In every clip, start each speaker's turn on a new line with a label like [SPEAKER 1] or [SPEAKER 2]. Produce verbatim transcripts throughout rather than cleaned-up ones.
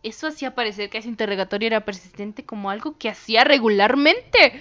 [SPEAKER 1] Eso hacía parecer que ese interrogatorio era persistente como algo que hacía regularmente.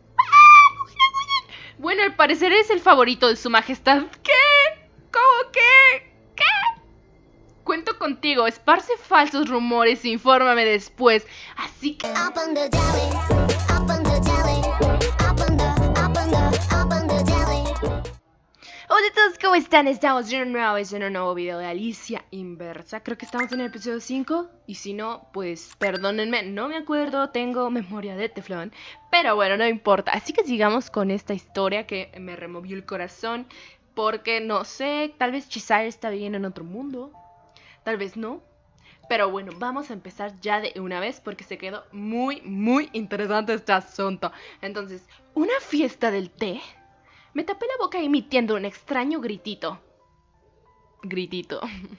[SPEAKER 1] Bueno, al parecer es el favorito de su majestad. ¿Qué? ¿Cómo qué? ¿Qué? Cuento contigo, esparce falsos rumores e infórmame después. Así que...
[SPEAKER 2] Up on the deli, up on the deli, up on the, up on the, up on the deli.
[SPEAKER 1] Hola a todos, ¿cómo están? Estamos en una nueva vez en un nuevo video de Alicia Inversa. Creo que estamos en el episodio cinco. Y si no, pues perdónenme, no me acuerdo, tengo memoria de teflón. Pero bueno, no importa. Así que sigamos con esta historia que me removió el corazón. Porque no sé, tal vez Chisaya está viviendo en otro mundo. Tal vez no. Pero bueno, vamos a empezar ya de una vez porque se quedó muy, muy interesante este asunto. Entonces, ¿una fiesta del té? Me tapé la boca emitiendo un extraño gritito. Gritito.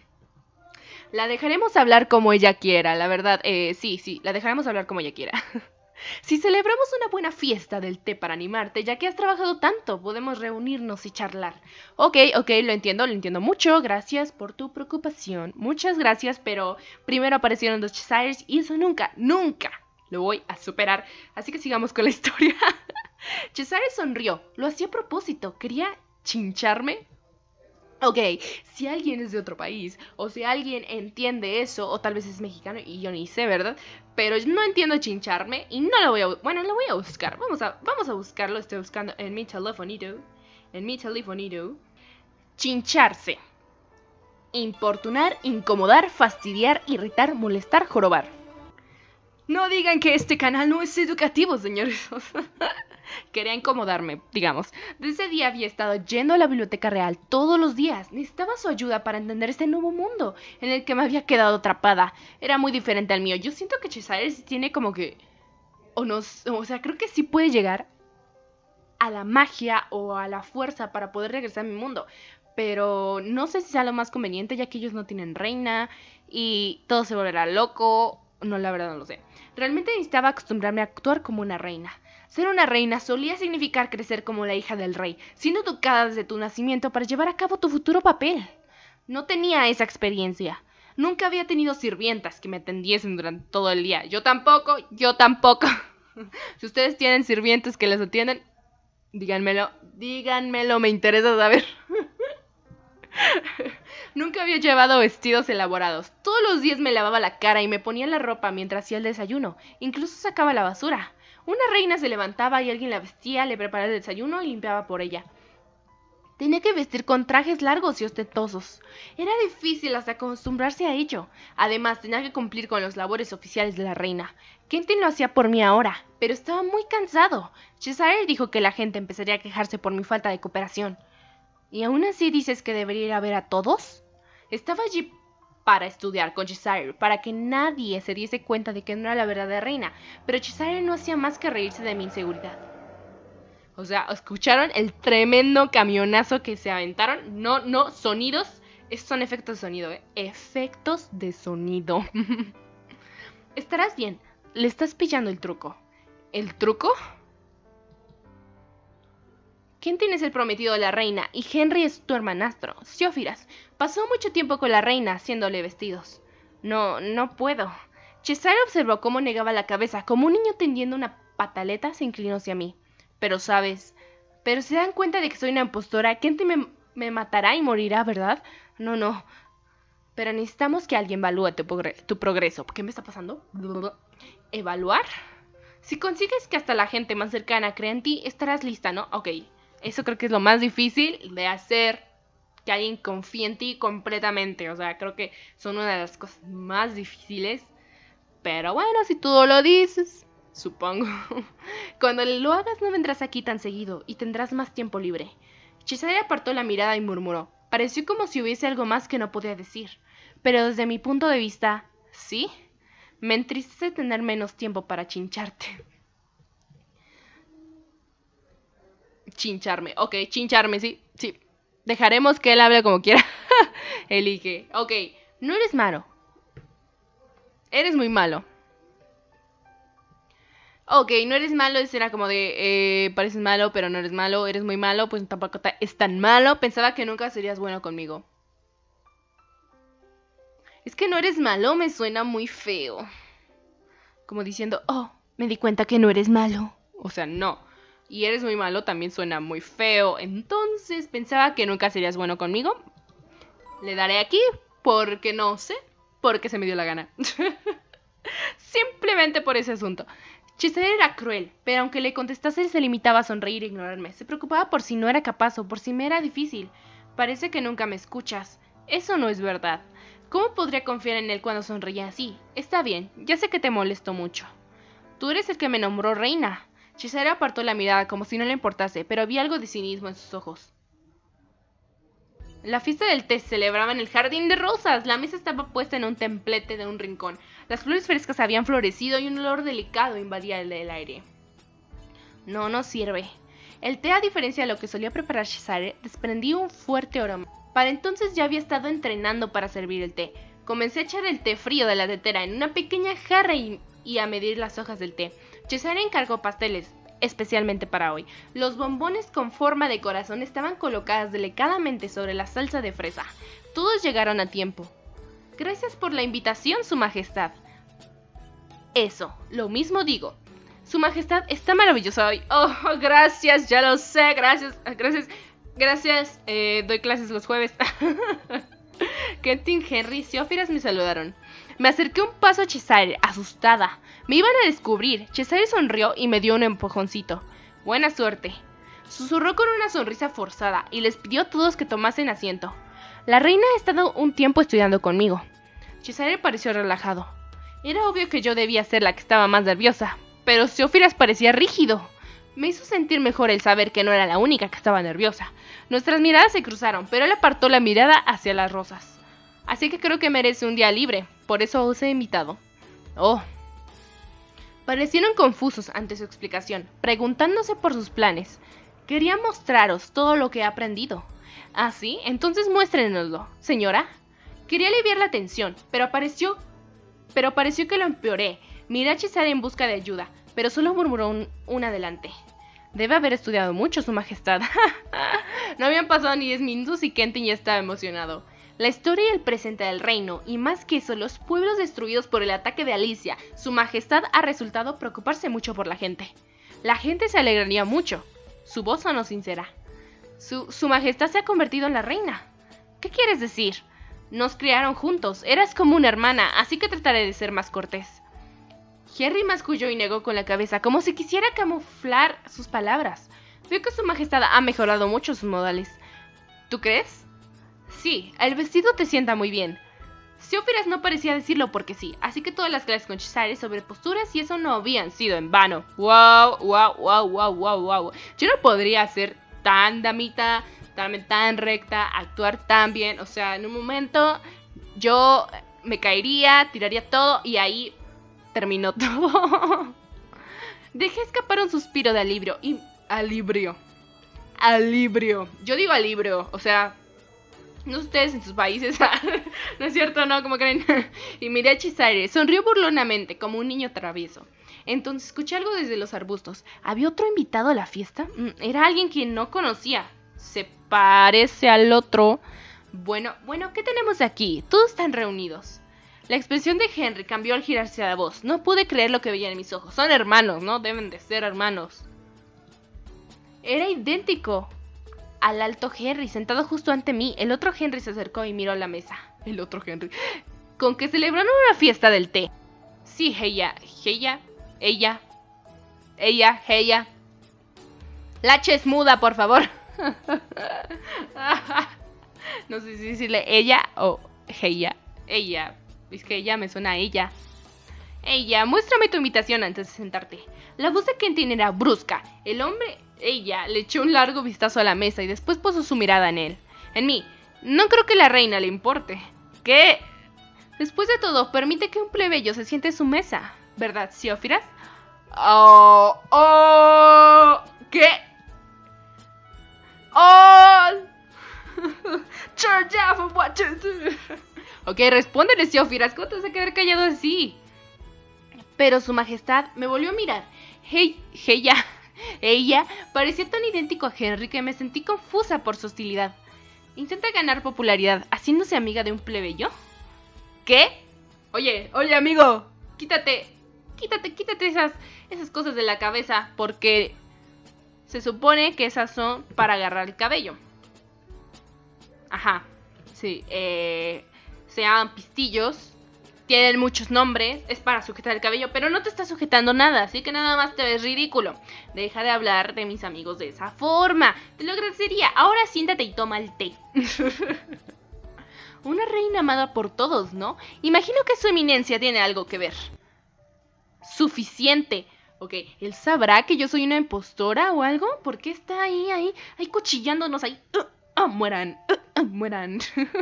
[SPEAKER 1] La dejaremos hablar como ella quiera, la verdad. Eh, sí, sí, la dejaremos hablar como ella quiera. Si celebramos una buena fiesta del té para animarte, ya que has trabajado tanto, podemos reunirnos y charlar. Ok, ok, lo entiendo, lo entiendo mucho. Gracias por tu preocupación. Muchas gracias, pero primero aparecieron dos Cheshires y eso nunca, nunca lo voy a superar. Así que sigamos con la historia. Cheshire sonrió. Lo hacía a propósito. ¿Quería chincharme? Ok, si alguien es de otro país, o si alguien entiende eso, o tal vez es mexicano y yo ni sé, ¿verdad? Pero no entiendo chincharme y no lo voy a... Bueno, lo voy a buscar. Vamos a, vamos a buscarlo. Estoy buscando en mi telefonito. En mi telefonito. Chincharse. Importunar, incomodar, fastidiar, irritar, molestar, jorobar. No digan que este canal no es educativo, señores. Quería incomodarme, digamos. Desde ese día había estado yendo a la biblioteca real todos los días. Necesitaba su ayuda para entender este nuevo mundo en el que me había quedado atrapada. Era muy diferente al mío. Yo siento que Cheshire tiene como que... O no, o sea, creo que sí puede llegar a la magia o a la fuerza para poder regresar a mi mundo. Pero no sé si sea lo más conveniente, ya que ellos no tienen reina y todo se volverá loco. No, la verdad no lo sé. Realmente necesitaba acostumbrarme a actuar como una reina. Ser una reina solía significar crecer como la hija del rey, siendo educada desde tu nacimiento para llevar a cabo tu futuro papel. No tenía esa experiencia. Nunca había tenido sirvientas que me atendiesen durante todo el día. Yo tampoco, yo tampoco. Si ustedes tienen sirvientes que les atienden, díganmelo, díganmelo, me interesa saber. Nunca había llevado vestidos elaborados. Todos los días me lavaba la cara y me ponía la ropa mientras hacía el desayuno. Incluso sacaba la basura. Una reina se levantaba y alguien la vestía, le preparaba el desayuno y limpiaba por ella. Tenía que vestir con trajes largos y ostentosos. Era difícil hasta acostumbrarse a ello. Además, tenía que cumplir con los labores oficiales de la reina. Quentin lo hacía por mí ahora, pero estaba muy cansado. Cheshire dijo que la gente empezaría a quejarse por mi falta de cooperación. ¿Y aún así dices que debería ir a ver a todos? Estaba allí para estudiar con Cheshire, para que nadie se diese cuenta de que no era la verdadera reina, pero Cheshire no hacía más que reírse de mi inseguridad. O sea, ¿escucharon el tremendo camionazo que se aventaron? No, no, sonidos. Estos son efectos de sonido, ¿eh? Efectos de sonido. Estarás bien, le estás pillando el truco. ¿El truco? Quentin es el prometido de la reina y Henry es tu hermanastro, Siófiras. Pasó mucho tiempo con la reina haciéndole vestidos. No, no puedo. Cheshire observó cómo negaba la cabeza, como un niño tendiendo una pataleta se inclinó hacia mí. Pero sabes, pero se dan cuenta de que soy una impostora. Quentin me, me matará y morirá, ¿verdad? No, no. Pero necesitamos que alguien evalúe tu, tu progreso. ¿Qué me está pasando? ¿Evaluar? Si consigues que hasta la gente más cercana crea en ti, estarás lista, ¿no? Ok. Eso creo que es lo más difícil de hacer, que alguien confíe en ti completamente. O sea, creo que son una de las cosas más difíciles. Pero bueno, si tú lo dices, supongo. Cuando lo hagas no vendrás aquí tan seguido y tendrás más tiempo libre. Cheshire apartó la mirada y murmuró. Pareció como si hubiese algo más que no podía decir. Pero desde mi punto de vista, ¿sí? Me entristece tener menos tiempo para chincharte. Chincharme, ok, chincharme, sí, sí. Dejaremos que él hable como quiera. Elige, ok, no eres malo. Eres muy malo. Ok, no eres malo, era como de, eh, pareces malo, pero no eres malo, eres muy malo, pues tampoco es tan malo. Pensaba que nunca serías bueno conmigo. Es que no eres malo, me suena muy feo. Como diciendo, oh, me di cuenta que no eres malo. O sea, no. Y eres muy malo también suena muy feo. Entonces pensaba que nunca serías bueno conmigo. Le daré aquí porque no sé, porque se me dio la gana. Simplemente por ese asunto. Cheshire era cruel, pero aunque le contestase él se limitaba a sonreír e ignorarme. Se preocupaba por si no era capaz o por si me era difícil. Parece que nunca me escuchas. Eso no es verdad. ¿Cómo podría confiar en él cuando sonreía así? Está bien, ya sé que te molesto mucho. Tú eres el que me nombró reina. Cheshire apartó la mirada como si no le importase, pero vi algo de cinismo en sus ojos. La fiesta del té se celebraba en el jardín de rosas. La mesa estaba puesta en un templete de un rincón. Las flores frescas habían florecido y un olor delicado invadía el, el aire. No, no sirve. El té, a diferencia de lo que solía preparar Cheshire, desprendía un fuerte aroma. Para entonces ya había estado entrenando para servir el té. Comencé a echar el té frío de la tetera en una pequeña jarra y, y a medir las hojas del té. Cheshire encargó pasteles, especialmente para hoy. Los bombones con forma de corazón estaban colocados delicadamente sobre la salsa de fresa. Todos llegaron a tiempo. Gracias por la invitación, Su Majestad. Eso, lo mismo digo. Su Majestad está maravillosa hoy. Oh, gracias, ya lo sé, gracias, gracias, gracias. Eh, doy clases los jueves. Quentin, Henry y Theophilus me saludaron. Me acerqué un paso a Cheshire, asustada. Me iban a descubrir. Cheshire sonrió y me dio un empujoncito. Buena suerte. Susurró con una sonrisa forzada y les pidió a todos que tomasen asiento. La reina ha estado un tiempo estudiando conmigo. Cheshire pareció relajado. Era obvio que yo debía ser la que estaba más nerviosa, pero Theophilus parecía rígido. Me hizo sentir mejor el saber que no era la única que estaba nerviosa. Nuestras miradas se cruzaron, pero él apartó la mirada hacia las rosas. Así que creo que merece un día libre, por eso os he invitado. Oh. Parecieron confusos ante su explicación, preguntándose por sus planes. Quería mostraros todo lo que he aprendido. ¿Ah, sí? Entonces muéstrenoslo, señora. Quería aliviar la tensión, pero pareció, pero pareció que lo empeoré. Miré a Cheshire en busca de ayuda, pero solo murmuró un, un adelante. Debe haber estudiado mucho, Su Majestad. No habían pasado ni diez minutos y Quentin ya estaba emocionado. La historia y el presente del reino, y más que eso, los pueblos destruidos por el ataque de Alicia. Su Majestad ha resultado preocuparse mucho por la gente. La gente se alegraría mucho. Su voz sonó sincera. Su, su Majestad se ha convertido en la reina. ¿Qué quieres decir? Nos criaron juntos, eras como una hermana, así que trataré de ser más cortés. Henry masculló y negó con la cabeza, como si quisiera camuflar sus palabras. Veo que Su Majestad ha mejorado mucho sus modales. ¿Tú crees? Sí, el vestido te sienta muy bien. Theophilus no parecía decirlo porque sí, así que todas las clases con Cheshire sobre posturas y eso no habían sido en vano. Wow, wow, wow, wow, wow, wow. Yo no podría ser tan damita, tan, tan recta, actuar tan bien. O sea, en un momento yo me caería, tiraría todo y ahí terminó todo. Dejé escapar un suspiro de alivio y... Alivio. Alivio. Yo digo alivio, o sea... No ustedes en sus países. No es cierto, no, como creen. Y miré a Cheshire. Sonrió burlonamente, como un niño travieso. Entonces escuché algo desde los arbustos. ¿Había otro invitado a la fiesta? Era alguien que no conocía. Se parece al otro. Bueno, bueno, ¿qué tenemos aquí? Todos están reunidos. La expresión de Henry cambió al girarse a la voz. No pude creer lo que veía en mis ojos. Son hermanos, ¿no? Deben de ser hermanos. Era idéntico al alto Henry, sentado justo ante mí. El otro Henry se acercó y miró a la mesa. El otro Henry. Con que celebraron una fiesta del té. Sí, ella, ella, ella, ella, ella. La Che es muda, por favor. No sé si decirle ella o ella. Ella. Es que ella me suena a ella. Ella, muéstrame tu invitación antes de sentarte. La voz de Quentin era brusca. El hombre... Ella le echó un largo vistazo a la mesa y después puso su mirada en él. En mí. No creo que la reina le importe. ¿Qué? Después de todo, permite que un plebeyo se siente en su mesa. ¿Verdad, Theophilus? Oh, oh, ¿qué? Oh. Ok, respóndele, Theophilus. ¿Cómo te vas a quedar callado así? Pero Su Majestad me volvió a mirar. Hey, ella... Ella parecía tan idéntico a Henry que me sentí confusa por su hostilidad. ¿Intenta ganar popularidad haciéndose amiga de un plebeyo? ¿Qué? Oye, oye, amigo, quítate, quítate, quítate esas, esas cosas de la cabeza, porque se supone que esas son para agarrar el cabello. Ajá, sí, eh, se llaman pistillos, tienen muchos nombres, es para sujetar el cabello, pero no te está sujetando nada, así que nada más te ves ridículo. Deja de hablar de mis amigos de esa forma, te lo agradecería. Ahora siéntate y toma el té. Una reina amada por todos, ¿no? Imagino que su eminencia tiene algo que ver. Suficiente. Ok, ¿él sabrá que yo soy una impostora o algo? ¿Por qué está ahí, ahí, ahí cuchillándonos ahí? Uh, uh, mueran, uh, uh, mueran.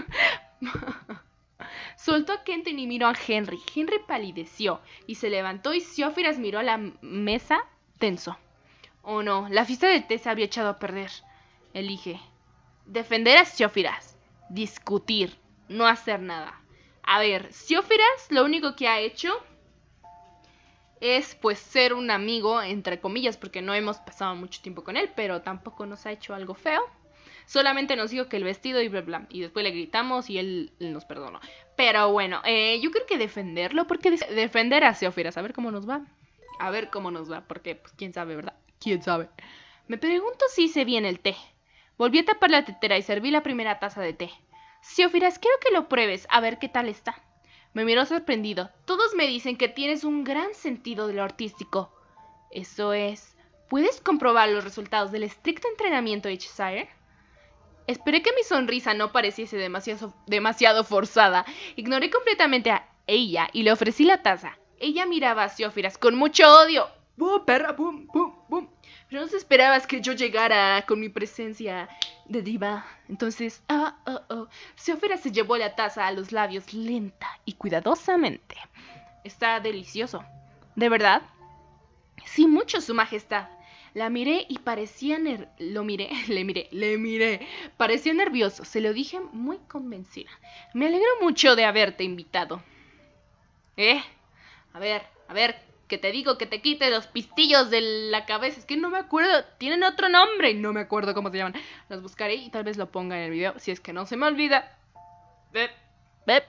[SPEAKER 1] Soltó a Kenton y miró a Henry. Henry palideció y se levantó y Siófiras miró a la mesa tenso. Oh no, la fiesta de té se había echado a perder. Elige. Defender a Siófiras. Discutir. No hacer nada. A ver, Siófiras lo único que ha hecho es pues ser un amigo, entre comillas, porque no hemos pasado mucho tiempo con él, pero tampoco nos ha hecho algo feo. Solamente nos dijo que el vestido y bla bla, y después le gritamos y él, él nos perdonó. Pero bueno, eh, yo creo que defenderlo, porque de defender a Siófiras, a ver cómo nos va. A ver cómo nos va, porque pues quién sabe, ¿verdad? ¿Quién sabe? Me pregunto si hice bien el té. Volví a tapar la tetera y serví la primera taza de té. Siófiras, quiero que lo pruebes, a ver qué tal está. Me miró sorprendido. Todos me dicen que tienes un gran sentido de lo artístico. Eso es... ¿Puedes comprobar los resultados del estricto entrenamiento de Cheshire? Esperé que mi sonrisa no pareciese demasiado, demasiado forzada. Ignoré completamente a ella y le ofrecí la taza. Ella miraba a Siófiras con mucho odio. ¡Bum, perra! ¡Bum, bum, bum! Pero no te esperabas que yo llegara con mi presencia de diva. Entonces, ah, oh, oh. Siófiras se llevó la taza a los labios lenta y cuidadosamente. Está delicioso. ¿De verdad? Sí, mucho, su majestad. La miré y parecía ner... Lo miré, le miré, le miré. Parecía nervioso, se lo dije muy convencida. Me alegro mucho de haberte invitado. ¿Eh? A ver, a ver, que te digo que te quite los pistillos de la cabeza. Es que no me acuerdo, tienen otro nombre. No me acuerdo cómo se llaman. Los buscaré y tal vez lo ponga en el video, si es que no se me olvida. Bep, bep.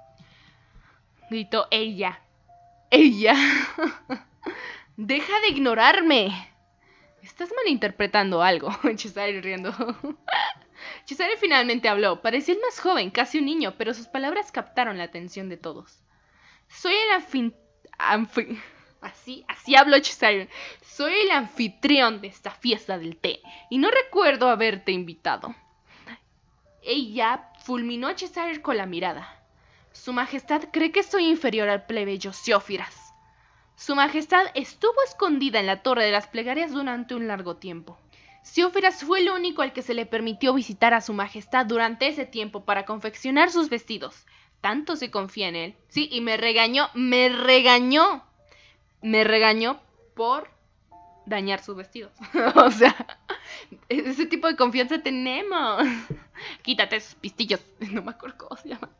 [SPEAKER 1] Gritó ella. Ella. Deja de ignorarme. Estás malinterpretando algo. Cheshire riendo. Cheshire finalmente habló. Parecía el más joven, casi un niño, pero sus palabras captaron la atención de todos. Soy el anfi... anfi... Así, así habló Cheshire. Soy el anfitrión de esta fiesta del té, y no recuerdo haberte invitado. Ella fulminó a Cheshire con la mirada. Su majestad cree que soy inferior al plebeyo Siófiras. Su majestad estuvo escondida en la torre de las plegarias durante un largo tiempo. Siófiras fue el único al que se le permitió visitar a su majestad durante ese tiempo para confeccionar sus vestidos. Tanto se confía en él. Sí, y me regañó, me regañó. Me regañó por dañar sus vestidos. O sea, ese tipo de confianza tenemos. Quítate esos pistillos. No me acuerdo cómo se llama.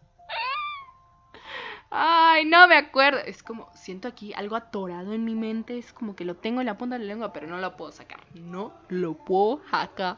[SPEAKER 1] Ay, no me acuerdo. Es como, siento aquí algo atorado en mi mente. Es como que lo tengo en la punta de la lengua, pero no lo puedo sacar. No lo puedo sacar.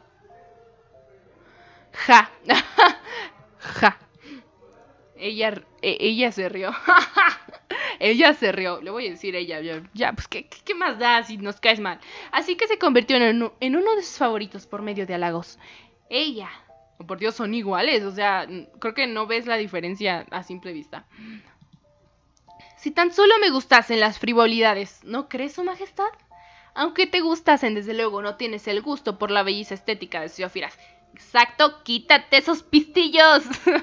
[SPEAKER 1] Ja. Ja. Ella, e- ella se rió. Ella se rió. Le voy a decir ella. Ya, ya pues, ¿qué, ¿qué más da si nos caes mal? Así que se convirtió en, en uno de sus favoritos por medio de halagos. Ella. Oh, por Dios, son iguales. O sea, creo que no ves la diferencia a simple vista. Si tan solo me gustasen las frivolidades, ¿no crees, su majestad? Aunque te gustasen, desde luego, no tienes el gusto por la belleza estética de Siófiras. Exacto, quítate esos pistillos.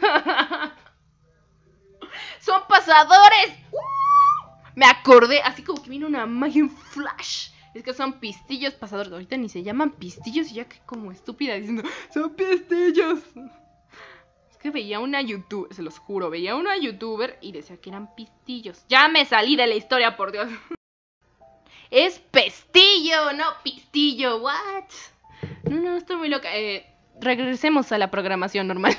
[SPEAKER 1] ¡Son pasadores! ¡Uh! Me acordé, así como que vino una magia en flash. Es que son pistillos pasadores. Ahorita ni se llaman pistillos y ya que como estúpida diciendo, ¡son pistillos! Es que veía una youtuber, se los juro, veía una youtuber y decía que eran pistillos. Ya me salí de la historia, por Dios. Es pestillo, no pistillo, what? No, no, estoy muy loca. Eh, regresemos a la programación normal.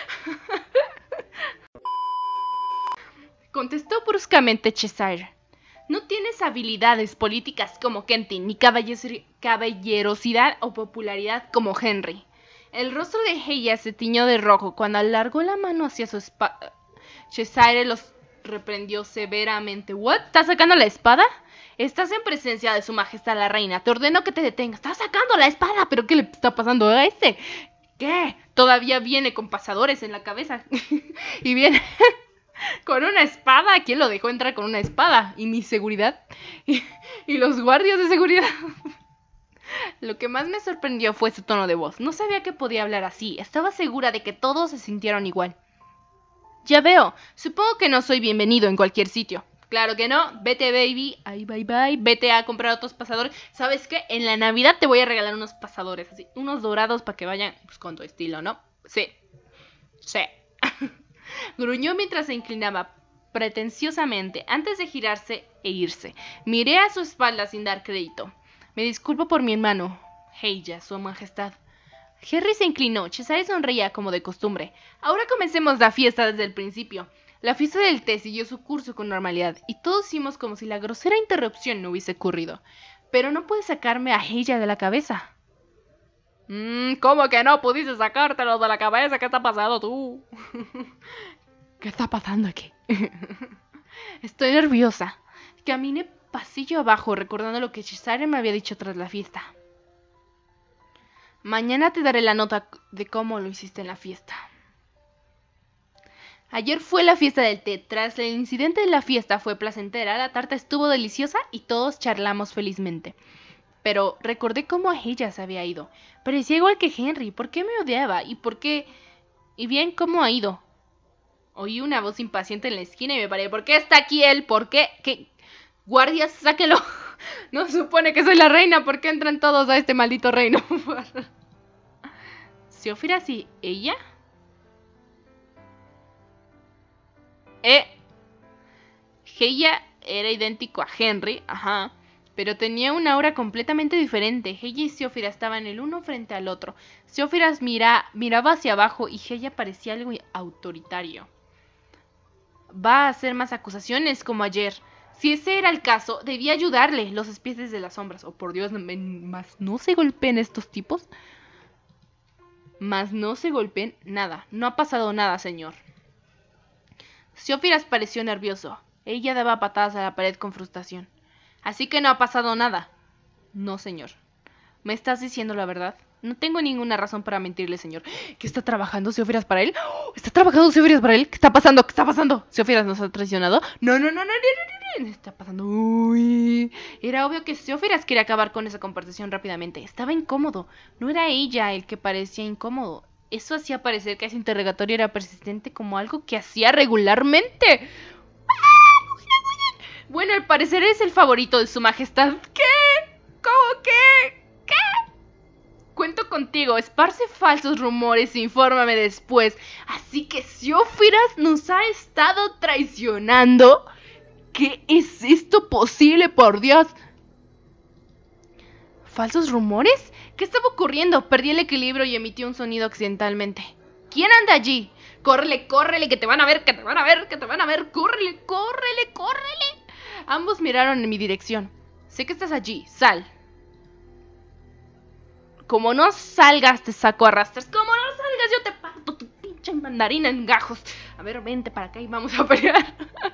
[SPEAKER 1] Contestó bruscamente Cheshire. No tienes habilidades políticas como Kenton, ni caballerosidad o popularidad como Henry. El rostro de ella se tiñó de rojo cuando alargó la mano hacia su espalda. Cheshire los reprendió severamente. ¿What? ¿Estás sacando la espada? Estás en presencia de su majestad la reina. Te ordeno que te detengas. Estás sacando la espada. ¿Pero qué le está pasando a este? ¿Qué? Todavía viene con pasadores en la cabeza. Y viene con una espada. ¿Quién lo dejó entrar con una espada? ¿Y mi seguridad? ¿Y, y los guardias de seguridad? Lo que más me sorprendió fue su tono de voz. No sabía que podía hablar así. Estaba segura de que todos se sintieron igual. Ya veo. Supongo que no soy bienvenido en cualquier sitio. Claro que no. Vete, baby. Ay, bye, bye. Vete a comprar otros pasadores. ¿Sabes qué? En la Navidad te voy a regalar unos pasadores. Así, unos dorados para que vayan pues, con tu estilo, ¿no? Sí. Sí. Gruñó mientras se inclinaba pretenciosamente antes de girarse e irse. Miré a su espalda sin dar crédito. Me disculpo por mi hermano. Heya, su majestad. Henry se inclinó. Cheshire sonreía como de costumbre. Ahora comencemos la fiesta desde el principio. La fiesta del té siguió su curso con normalidad, y todos hicimos como si la grosera interrupción no hubiese ocurrido. Pero no pude sacarme a Heya de la cabeza. Mm, ¿Cómo que no pudiste sacártelo de la cabeza? ¿Qué está pasando tú? ¿Qué está pasando aquí? Estoy nerviosa. Caminé pasillo abajo recordando lo que Cheshire me había dicho tras la fiesta. Mañana te daré la nota de cómo lo hiciste en la fiesta. Ayer fue la fiesta del té. Tras el incidente de la fiesta fue placentera, la tarta estuvo deliciosa y todos charlamos felizmente. Pero recordé cómo a ella se había ido. Parecía igual que Henry. ¿Por qué me odiaba? ¿Y por qué? Y bien, ¿cómo ha ido? Oí una voz impaciente en la esquina y me paré. ¿Por qué está aquí él? ¿Por qué? ¿Qué? Guardias, sáquenlo. No supone que soy la reina. ¿Por qué entran todos a este maldito reino? ¿Seofiras y ella? Eh, Heya era idéntico a Henry, ajá, pero tenía una aura completamente diferente. Heya y Seofiras estaban el uno frente al otro. Seofiras mira, miraba hacia abajo y Heya parecía algo autoritario. Va a hacer más acusaciones como ayer. Si ese era el caso, debía ayudarle. Los espíritus de las sombras. Oh, por Dios, más no se golpeen estos tipos. Más no se golpeen nada. No ha pasado nada, señor. Seofiras pareció nervioso. Ella daba patadas a la pared con frustración. Así que no ha pasado nada. No, señor. ¿Me estás diciendo la verdad? No tengo ninguna razón para mentirle, señor. ¿Qué está trabajando Seofiras para él? ¡Oh! ¿Está trabajando Seofiras para él? ¿Qué está pasando? ¿Qué está pasando? ¿Seofiras nos ha traicionado? No, no, no, no, no, no, no, no. Está pasando. Uy. Era obvio que Seofiras quería acabar con esa conversación rápidamente. Estaba incómodo. No era ella el que parecía incómodo. Eso hacía parecer que ese interrogatorio era persistente como algo que hacía regularmente. Bueno, al parecer es el favorito de su majestad. ¿Qué? ¿Cómo qué? ¿Qué? Cuento contigo, esparce falsos rumores e infórmame después. Así que Seofiras nos ha estado traicionando. ¿Qué es esto posible, por Dios? ¿Falsos rumores? ¿Qué estaba ocurriendo? Perdí el equilibrio y emití un sonido accidentalmente. ¿Quién anda allí? Córrele, córrele, que te van a ver, que te van a ver, que te van a ver. Córrele, córrele, córrele. Ambos miraron en mi dirección. Sé que estás allí, sal. Como no salgas, te saco a rastras. Como no salgas, yo te parto tu pinche mandarina en gajos. A ver, vente para acá y vamos a pelear.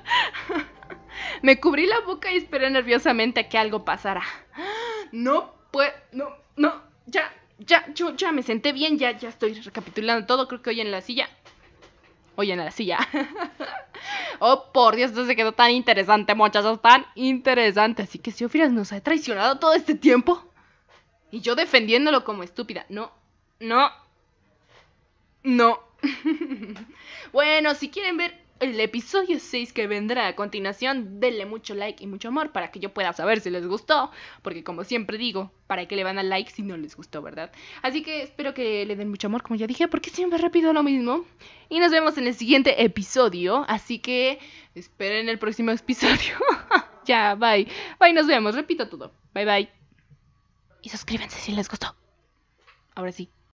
[SPEAKER 1] Me cubrí la boca y esperé nerviosamente a que algo pasara. No puedo, no, no, ya, ya, yo ya me senté bien, ya, ya estoy recapitulando todo. Creo que hoy en la silla. Hoy en la silla. Oh, por Dios, esto se quedó tan interesante, muchachos, tan interesante. Así que Seofiras nos ha traicionado todo este tiempo. Y yo defendiéndolo como estúpida. No, no, no. Bueno, si quieren ver el episodio seis que vendrá a continuación, denle mucho like y mucho amor para que yo pueda saber si les gustó. Porque como siempre digo, ¿para qué le van a like si no les gustó, verdad? Así que espero que le den mucho amor, como ya dije, porque siempre repito lo mismo. Y nos vemos en el siguiente episodio. Así que esperen el próximo episodio. Ya, bye. Bye, nos vemos. Repito todo. Bye, bye. Y suscríbanse si les gustó. Ahora sí.